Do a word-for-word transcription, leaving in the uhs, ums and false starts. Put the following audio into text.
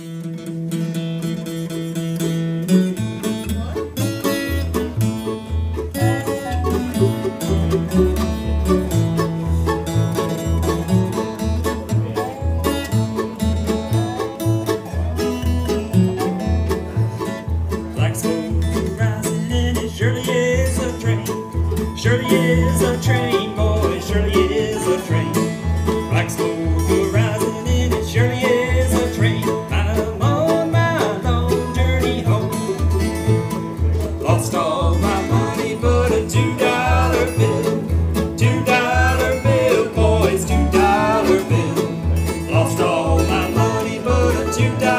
Black smoke rising and it surely is a train. Surely is a train, boy, surely is a train. Black smoke rising and it surely is a train. I'm on my long journey home. Lost all my money but a two dollar bill. Two dollar bill, boys, two dollar bill. Lost all my money but a two dollar bill.